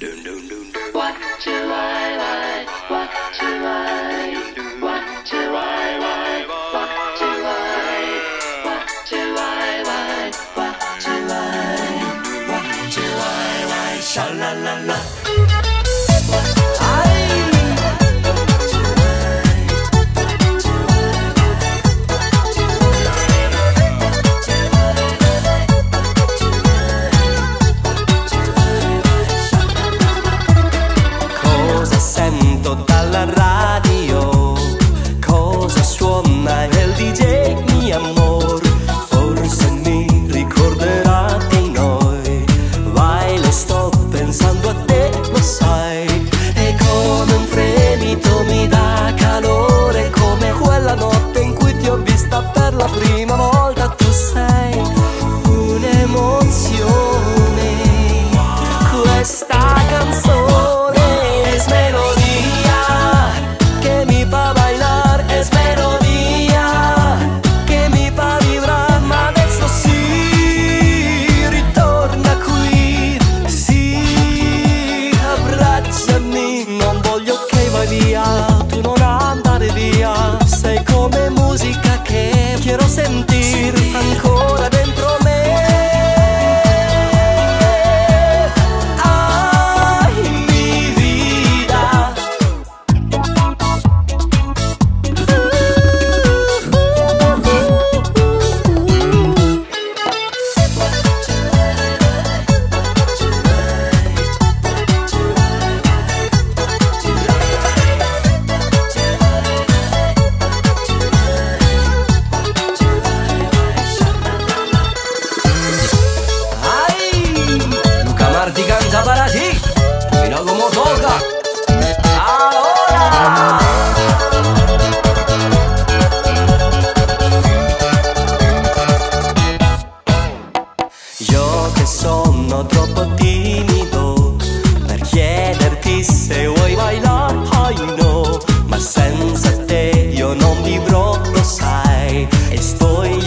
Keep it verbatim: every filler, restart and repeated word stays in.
What do I like? What do I? What do I like? What do I? What do I like? What do I? What do I like? Sha la la la. Dalla radio cosa suona il D J, mio amor? Forse mi ricorderà di noi. Vai, le sto pensando a te, lo sai. E come un fremito mi dà calore, come quella notte in cui ti ho vista per la prima volta. Tu sei un'emozione, questa canzone è melodia che mi fa bailar, es melodia che mi fa vibrar. Ma adesso si ritorna qui, sì, abbracciami, non voglio che vai via, tu non andare via. Sei come musica che quiero sentir ancora dentro me. Para así, mira cómo toca. Ahora. Io che sono troppo timido per chiederti se vuoi bailar, ai no, ma senza te io non vivrò, lo sai, e sto